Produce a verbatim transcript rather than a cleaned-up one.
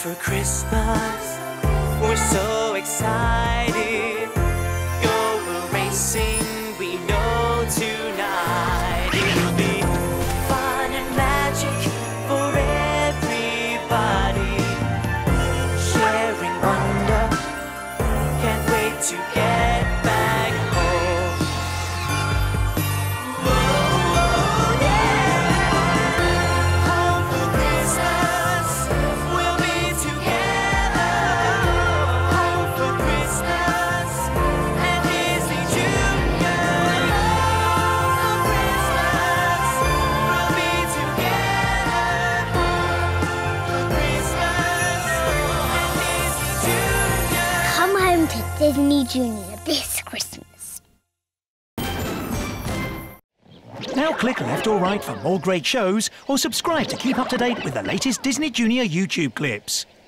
for Christmas. We're so excited. Go racing, we know tonight. It'll be fun and magic for everybody. Sharing wonder, can't wait to get back home. Oh, yeah. Home for Christmas, we'll be together. Home for Christmas and Disney Junior. Home for Christmas, we'll be together. For Christmas and Disney Junior. Come home to Disney Junior this Christmas. Now click left or right for more great shows, or subscribe to keep up to date with the latest Disney Junior YouTube clips.